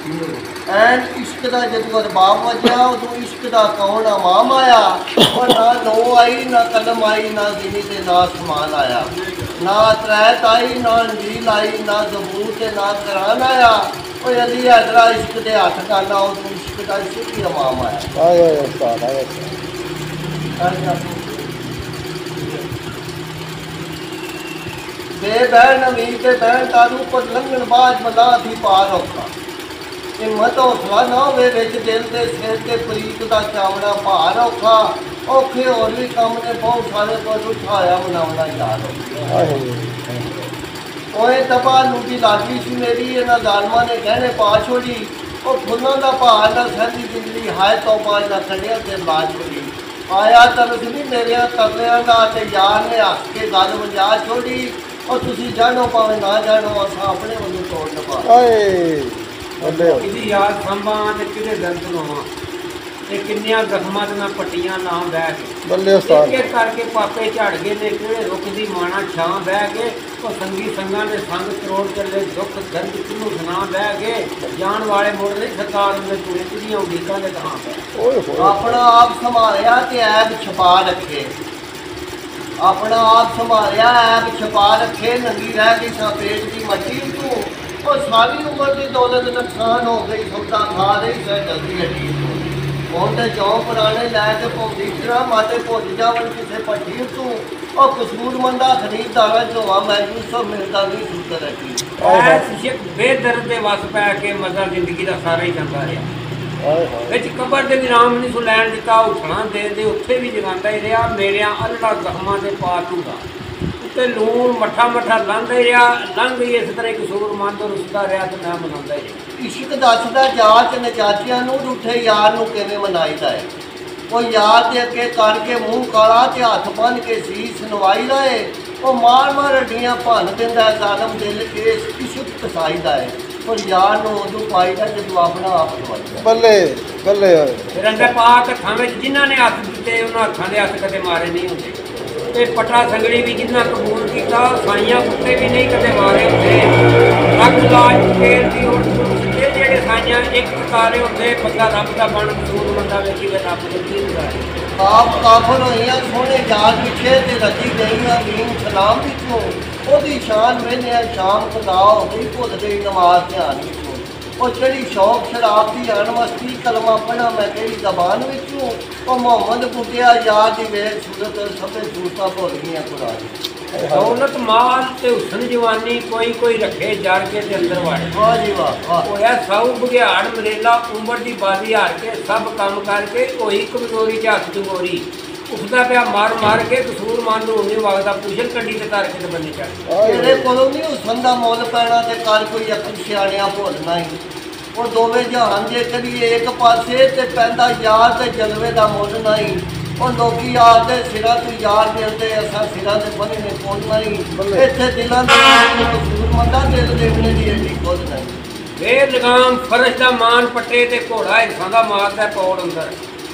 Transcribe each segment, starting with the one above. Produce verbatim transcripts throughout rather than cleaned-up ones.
ਐਨ ਇਸ਼ਕ ਦਾ ਜਦੋਂ ਰਬਾਬ ਵਜਿਆ ਉਦੋਂ ਇਸ਼ਕ ਦਾ ਕੌਣ ਇਮਾਮ ਆਇਆ। और ना नो आई ना कलम आई ना गिनी ते ना समान आया, ना तरैत आई ना अंजील आई ना जबूर ते ना कुरान आया। और अली हैदरा इश्क दे हथ गाना उदों इश्क दा इश्क ही इमाम आया। बे बहन अमीर ते बहन तारू पर लंघन बाज बला थी पार औखा। हिम्मत हौसला ना होवे विच दिल दे सिर ते प्रीत दा चावड़ा भार औखा। औखे होर भी काम ने बहुत सारे पर उठाया मनावना यार। ओए तबा लूटी लागी सी मेरी इन्हां जालमां ने गहने पा छोड़ी। ओ फुल्लां दा भार ना सहदी जिंदगी हाय तौबा ना कढ़िया ते लाज छोड़ी। आया तरस नहीं मेरे तरलियां दा ते यार ने हस के गल वजा छोड़ी। और तुसी जानो भावें ना जानो असां अपने वल्लों तोड़ नभा किसी याद संभा ते किदे दर्द लावां ते किन्नियां जख्मां ते मैं पट्टियां ना बह के एक एक करके पापे झड़ गए ने किहड़े रुख दी माना छां बह के। ओ संगी संगां दे संग करोड़ चले दुख दर्द किनू सुना बह के। जान वाले मुड़ नहीं सरकार ने तुरे किदियां उड़ीकां दे कहां पे अपना आप संभालिया ते ऐब छुपा रखे। अपना आप संभालिया ऐब छुपा रखे। नंगी रह गई सा पेट दी मट्टी तू। और सारी उम्र की दौलत नुकसान हो गई सौदा खा रही सै जल्दी हटी तू। ਹੁਣ ਤੇ ਜौ ਪੁਰਾਣੇ ਲੈ ਕੇ ਭੌਂਦੀ ਫਿਰਾਂ ਮਾਤੇ ਭੁੱਜ ਜਾਵਣ ਕਿਸੇ ਭੱਠੀ ਤੂੰ। ਉਹ ਕਸੂਰਮੰਦਾ ਖਰੀਦਦਾਰਾਂ ਚੋਂ ਮੈਂ ਯੂਸਫ ਮਿਲਦਾ ਨਹੀਂ ਸੁਤਰ ਰੱਖੀ। ਐਸ ਸ਼ਿਕ ਬੇਦਰਦ ਦੇ ਵਸ ਪੈ ਕੇ ਮਜ਼ਾ ਜ਼ਿੰਦਗੀ ਦਾ ਸਾਰਾ ਹੀ ਜਾਂਦਾ ਰਿਹਾ। ਵਿੱਚ ਕਬਰ ਦੇ ਵੀ ਰਾਮ ਨਹੀਂ ਸੁ ਲੈਣ ਦਿੱਤਾ। ਉੱਠਣਾ ਦੇ ਦੇ ਉੱਥੇ ਵੀ ਜਗਾਉਂਦਾ ਹੀ ਰਿਹਾ। ਮੇਰਿਆਂ ਅੱਲਾ ਜ਼ਖਮਾਂ ਦੇ ਪਾ ਤੂੰਗਾ ਉੱਤੇ ਲੂਣ ਮੱਠਾ ਮੱਠਾ ਲਾਂਦਾ ਹੀ ਰਿਹਾ। ਲੰਘ ਗਈ ਇਸ ਤਰ੍ਹਾਂ ਕਸੂਰਮੰਦ ਰੁੱਸਦਾ ਰਿਹਾ ਤੇ ਮੈਂ ਮਨਾਉਂਦਾ ਹੀ ਰਿਹਾ। इश्क दसदा जाच नचाचियां नूं रूठे यार नूं किवें मनाईदा है। वो यार दे अगे करके मूँह काला ते हथ बन के सीस नवाईदा है। वो मार मार हड्डियां भन दिंदा है जालम दिल के इश्क कसाईदा है। और यार नूं उदों पाईदा जदों अपना आप दवाईदा। बल्ले बल्ले फिर अंदर पाक हत्थां विच जिन्हां ने हथ दित्ते उन्हां हत्थां दे हथ कदे मारे नहीं हुंदे। ते पटा संगड़ी भी जिन्हां कबूल कीता साईयां कुत्ते भी नहीं कदे मारे हुंदे। रख लाज फेर दी उठ ਜਿਹੜੇ ਸਾਈਆਂ ਇੱਕ ਤਾਰੇ ਹੁੰਦੇ ਬੰਦਾ ਰੱਬ ਦਾ ਬਣ ਕਸੂਰ ਬੰਦਾ ਵੇਖੀ ਵੇ ਰੱਬ ਦੇ ਕੀ ਹੁੰਦਾ। ਆਪ ਕਾਫਰ ਹੋਈਆਂ ਸੋਹਣੇ ਯਾਰ ਪਿੱਛੇ ਤੇ ਰੱਜੀ ਗਈਆਂ ਦੀਨ ਸਲਾਮ ਵਿੱਚੋਂ। ਉਹਦੀ ਸ਼ਾਨ ਵੇਖਿਆ ਸ਼ਾਮ ਖੁਦਾ ਹੋ ਗਈ ਭੁੱਲ ਗਈ ਨਮਾਜ਼ ਧਿਆਨ ਵਿੱਚੋਂ। ਉਹ ਜਿਹੜੀ ਸ਼ੌਕ ਸ਼ਰਾਬ ਦੀ ਅਣਮਸਤੀ ਕਲਮਾ ਪੜ੍ਹਾਂ ਮੈਂ ਕਿਹੜੀ ਜ਼ਬਾਨ ਵਿੱਚੋਂ। ਉਹ ਮੁਹੰਮਦ ਪੁੱਟਿਆ ਯਾਰ ਦੀ ਵੇਖ ਸੂਰਤ ਸਭੇ ਸੂਰਤਾਂ ਭੁੱਲ ਗਈਆਂ ਕੁਰਾਨ। दौलत माल ते हुसन जवानी कोई कोई रखे जार के ते अंदर वाड़े। वाह जी वाह। होया साऊ बघियाड़ मरेला उम्र दी बाजी हार के सब काम करके कोई कमजोरी च हथ चंगोरी। उठदा पिया मार मार के कसूरमंद होने वगदा पुछल कंडी ते तार के ते बन्ने चढ़। तेरे कोलों नहीं हुसन दा मुल पैना ते कर कोई अकल सियाणियां भुलना ही। वो दोवें जहान जे करिए एक पासे ते पैंदा यार ते जलवे दा मुल नहीं। और लोकी यार दे सिरा तू यार मिलते असा सिरा दे बने ने पहुंचना ही। इत्थे दिलां दे कसूरमंदा दिल देखने दी एडी खुद नहीं। बेलगाम फर्श दा मान पट्टे ते घोड़ा हिस्सां दा मारदा पौड़ अंदर।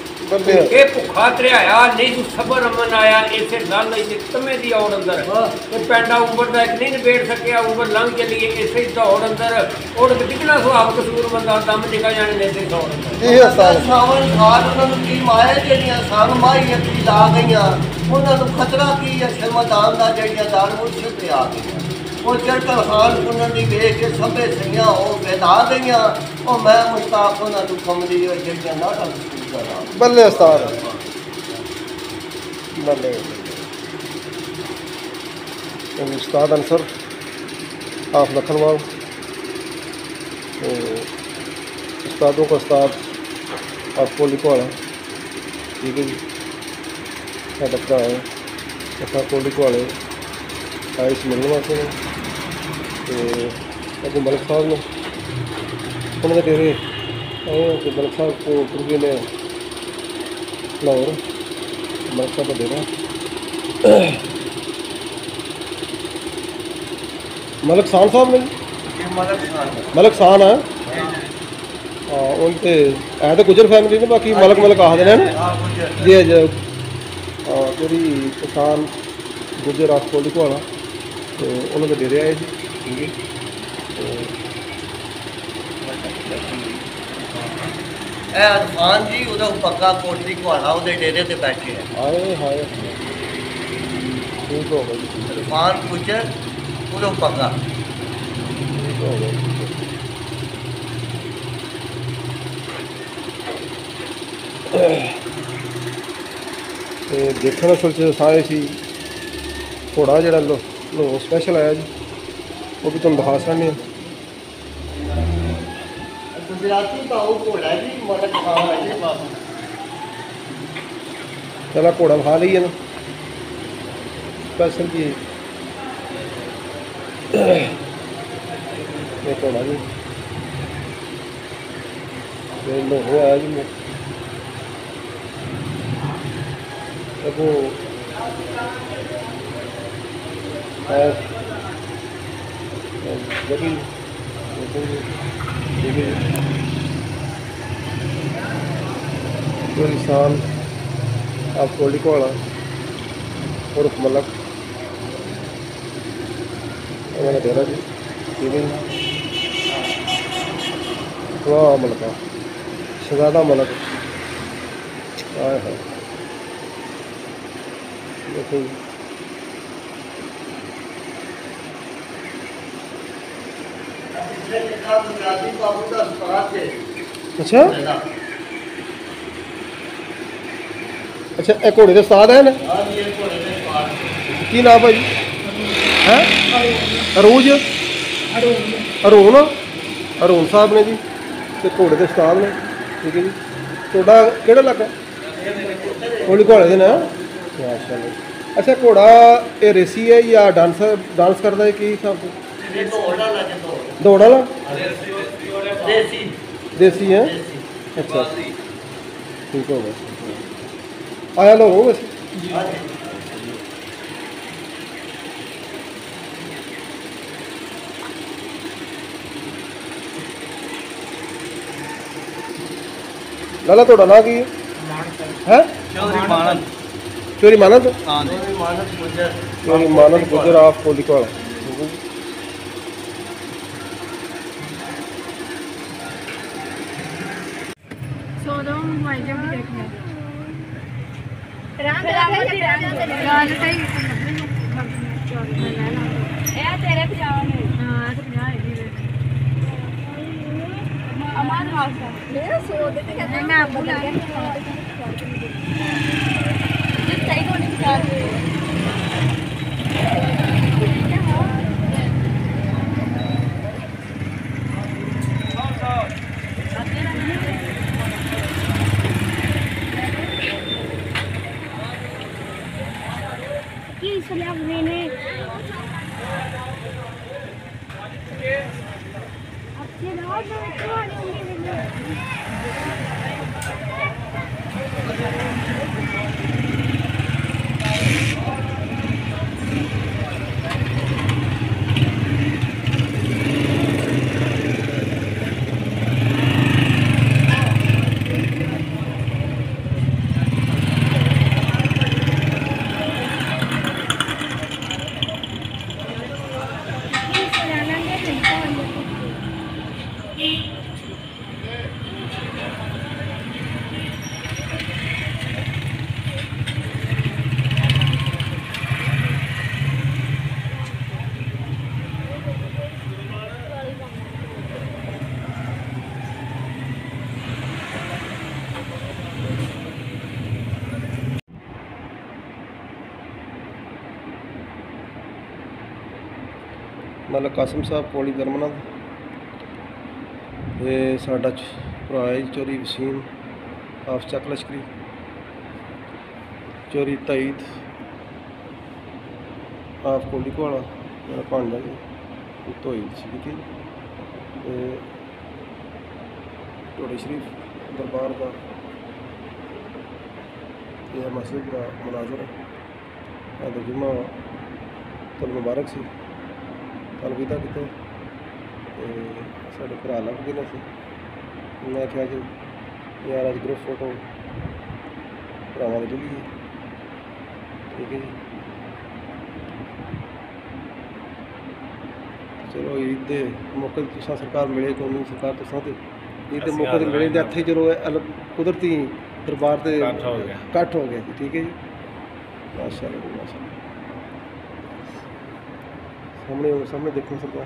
ये भुखा त्रिहाया नहीं तू सबर अमन आया इसे लल लई तमे दी औड़ अंदर। ते पैंडा उबर दा नहीं निबेड़ सकिया उबर लंघ चलिए इसे दौड़ अंदर। ओड़ ते कितना सुहाव कसूर बंदा दम निकल जाने ने ते दौड़ अंदर। सावन खाद उन्हां नूं की माया जेड़ियां सन माही अखी ला गईयां। उन्हां नूं खतरा की है शर्मदान दा जेड़ियां दाल मुर्शिद ते आ गईयां। वो चढ़कर खान उन्हां दी वेख के सभे सईयां हो बेदा गईयां। ओ मैं मुश्ताक उन्हां नूं कमली हो जेड़ियां नाटां बल्ले उस्ताद बल्ले उस्ताद अंसर आप लखनऊ तो उस्तादों का उस्ताद आपको लिखवा है ठीक है जी। साढ़ा भरा है असा को लिखवाले आए इस मिलने वास्ते तो अगर मलिक साहब ने उन्होंने डेरे आए कि मलिक साहब को गुरगे ने लाहौर मलिक साहब का डेरा मलिक खान साहब ने मलिक खान है उनते है तो गुजर फैमिली ने बाकी मलिक मलिक आखते हैं जी जी हाँ तेरी किसान गुजर आसको लिखवाना तो उन्होंने डेरे आए थे ठीक है तो ਇਹ ਅਰਫਾਨ ਜੀ ਉਹਦਾ ਪੱਕਾ ਕੋਟਲੀ ਘੁਆਲਾ ਉਹਦੇ ਡੇਰੇ ਤੇ ਬੈਠੇ ਆ। ਹਾਏ ਹਾਏ ਠੀਕ ਹੋ ਗਈ। ਅਰਫਾਨ ਗੁੱਜਰ ਉਹਦਾ ਪੱਕਾ ਠੀਕ ਹੋ ਗਈ। ਤੇ ਦੇਖਣ ਅਸਲ 'ਚ ਸਾਰੇ ਸੀ ਘੋੜਾ ਜਿਹੜਾ ਲੋ ਲੋ ਸਪੈਸ਼ਲ ਆਇਆ ਜੀ, ਉਹ ਵੀ ਤੁਹਾਨੂੰ ਦਿਖਾ ਸਕਦੇ ਹਾਂ। ਗੁਜਰਾਤੀ ਤਾਂ ਉਹ ਘੋੜਾ ਜੀ ਮਲਕ ਖਾਨ ਹੈ ਜੀ ਬਾਬਾ। चला घोड़ा खा लीए ना स्पेशल जी ये घोड़ा जी लोहो आया जी मैं वो जगी जो इंसान आप कोल्डी कोला और मलक मैंने डेरा जी ठीक है वाह मलका शहजादा मलक आए है देखो अच्छा अच्छा एक घोड़े के उस्ताद है ना की नाम भाई है अरूज अरून अरून साहब ने जी तो घोड़े के उस्ताद ने ठीक है जी थोड़ा केड़ा इलाका कोली घोड़े के ना माशाल्लाह अच्छा घोड़ा ये रेसी है या डांसर डांस करता है की हिसाब से दौड़ वाला देसी है अच्छा ठीक हो गया आया लो हो वैसे लाला थोड़ा ना की है चौधरी मानद चौधरी मानद चौधरी मानद गुजर आप कोली को मलक कासिम साहब कोली दरमना ये साडा भरा है चौधरी वसीम आफ चक लश्करी चौधरी तईद आफ कोली घोड़ा मेरा भांजा जी धोई सी थी टोड़े शरीफ दरबार का यह मसजिद का मुनाजर है जुम्मा तल मुबारक सी कल विदा किते साढ़े भरा लग गए सी मैं क्या जी यार अज ग्रुप फोटो भरावां दी ली ठीक है जी चलो ईद के मौके तुसां सरकार मिले कौमी सरकार तुसां ते ये तो मौके पर मिले तो इतने चलो कुदरती दरबार से इकट्ठ हो गया इकट्ठ हो गया जी। ठीक है जी, माशाअल्लाह जी माशाअल्लाह। सामने सामने देखो सरकार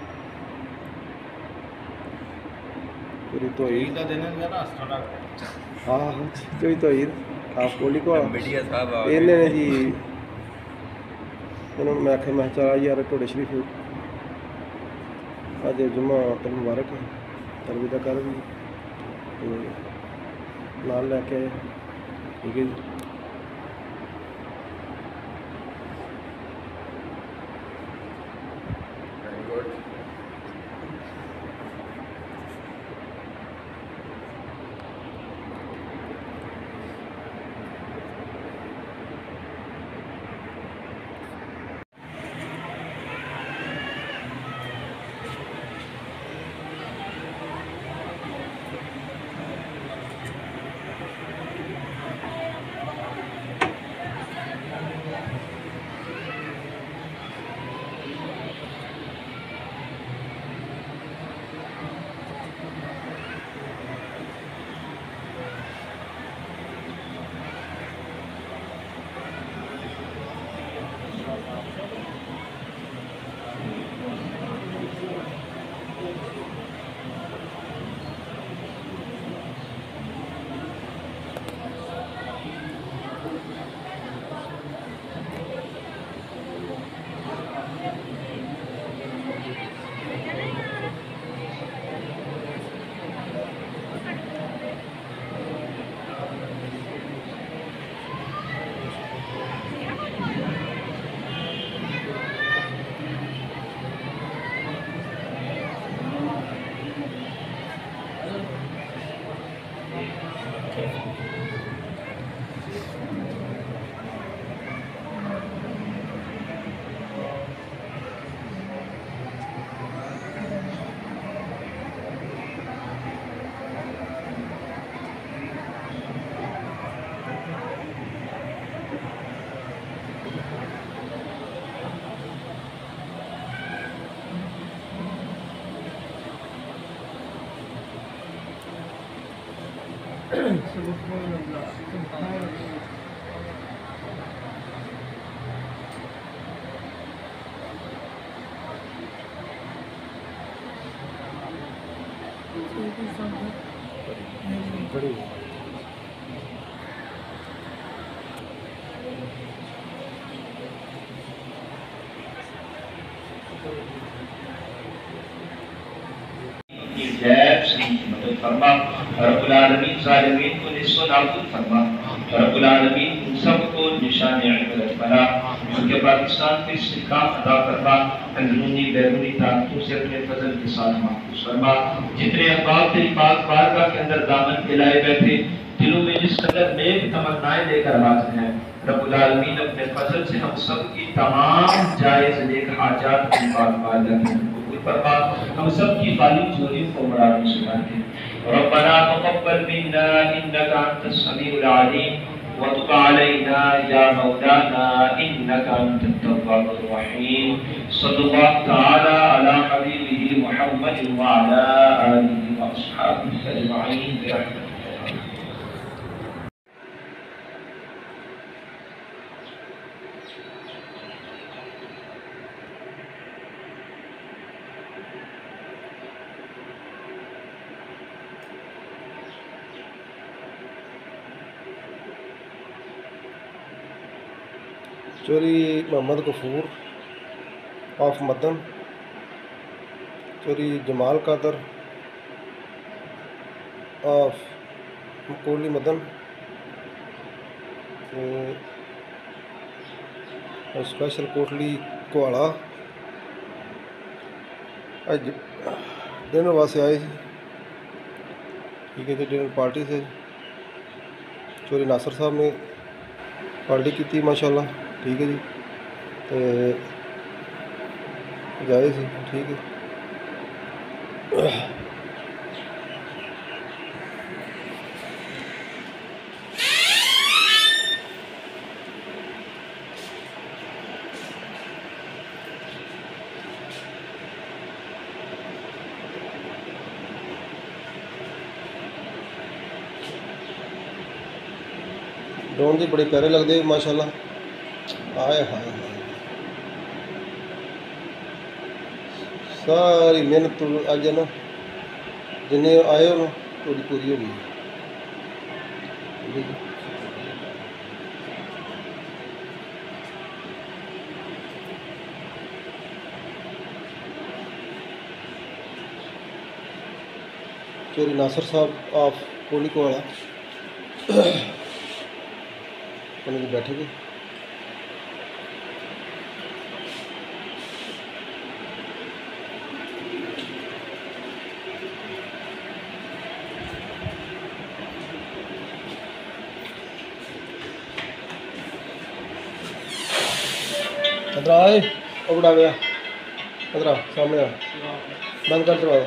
पूरी तो ईद का दिन है ना थोड़ा हाँ हाँ कोई तो ईद आप बोली को मीडिया साहब आ इन्हें ने जी इन्होंने मैं आख्या मैं चला यार ढोडे शरीफ अज जुम्मा तेन मुबारक है तरवीदा कर भी तो नाल लैके आए। ठीक है जी, वेरी गुड। बड़ी मदद फरमा रब्बुल आलमीन ज़ालिमीन को निस्व नाबूद फरमा रब्बुल आलमीन उन सबको निशान इबादत बना उनके पाकिस्तान के इस्तेहकाम अदा फरमा अंदरूनी बैरूनी ताकतों से अपने फजल के साथ महफूज फरमा जितने अहबाब तेरी पाक बारगाह के अंदर दामन फैलाए बैठे दिलों में जिस कदर नेक तमन्नाएं लेकर हाजिर हैं रब्बुल आलमीन अपने फजल से हम सब की तमाम जायज नेक हाजात की पाक बारगाह के अंदर फरमा हम सब की खाली चोरियों को बड़ा मुस्कुरा दे रब्बना तक़ब्बल मिन्ना इन्नका अंतस समीउल अलीम व तुब अलैना या मौलाना इन्नका अंतत तव्वाबुर रहीम सल्लल्लाहु तआला अला हबीबिही मुहम्मद व अला आलिहि व अस्हाबिहि अजमईन बिरहमतिक। चोरी मोहम्मद गफूर ऑफ मदन, चोरी जमाल कादर ऑफ मकोली मदन, स्पेशल कोटली कुहाड़ा अज डिनर वास्ते आए। ठीक है जी, डिनर पार्टी से चोरी नासर साहब ने पार्टी की थी माशाल्लाह। ठीक है जी, तो जाए सी ठीक है। ड्रोन के बड़े प्यारे लगते माशाल्लाह। आए हाय हाय सारी मेहनत अज ना जिन्हें आए हो थोड़ी पूरी हो गई। चोरी नासर साहब ऑफ कोहली को वाला उन्होंने बैठे गए। इधर आए और उड़ा गया। इधर आ सामने आ बंद कर दरवाजा।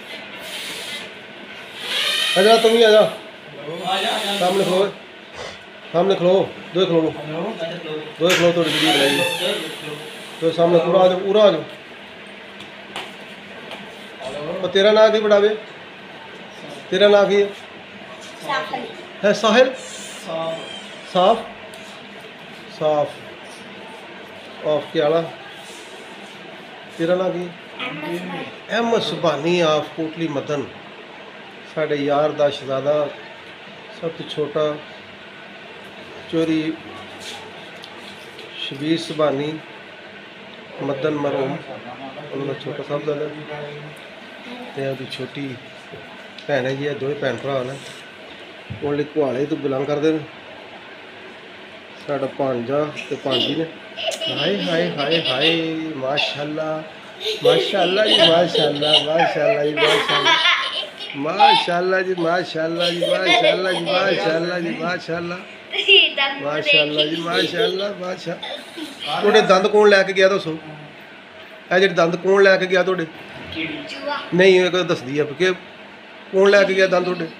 आजा तुम ही आजा सामने खलो सामने खलो दो खलो दो खलो थोड़ी वीडियो बनाइए तो सामने पूरा आ जाओ पूरा आ जाओ। और तेरा नाम की बढ़ावे तेरा नाम की है साहिल साफ साफ ऑफ के आला तेरा नाम की अहमद सुबानी ऑफ कोटली मदन साढ़े यार दा शहजादा सब तो छोटा चोरी शबीर सुबानी मदन मरूम उन्होंने छोटा साहब दादा तो छोटी भैन है जी दो भैन भरा ने उन्हें कुहाड़े तो बिलोंग करते हैं। साढ़ा भांजा तो भांजी ने हाय हाय हाय हाय माशाल्लाह माशाल्लाह जी माशाल्लाह माशाल्लाह जी माशाल्लाह माशाल्लाह जी माशाल्लाह जी माशाल्लाह जी माशाल्लाह जी माशाल्लाह माशाल्लाह जी माशाल्लाह माशाल्लाह। थोड़े दंद कौन लैके गया दसो ए जेह्ड़े दंद कौन लैके गया थोड़े नहीं एक दस दी है कि कौन लैके गया दंद थोड़े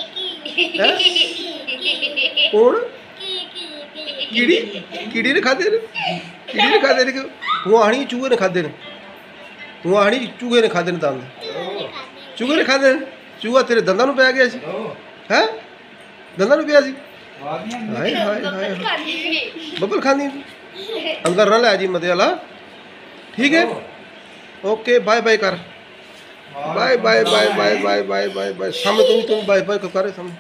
कौन कीड़ी कीड़ी ने खादे ने कीड़ी ने खादे ने तू आखनी चूहे ने खादे ने तू आखनी चूहे ने खादे ने दंद चूहे ने खादे ने चूहा तेरे दंदां नूं पै गया सी है दंदां नूं पिया सी हाय हाय हाय बबल खानी अंदर ना लै जी मते वाला ठीक है ओके बाय बाय कर bye bye bye bye bye bye bye bye सामने तुम तुम बाय बाय कर सामने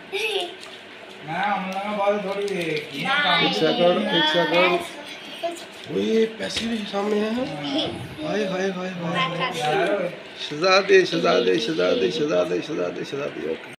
एक सेकंड एक सेकंड ये पैसे भी सामने हैं हाय हाय हाय हाय शहजादे शहजादे शहजादे शहजादे शहजादे शहजादे ओके।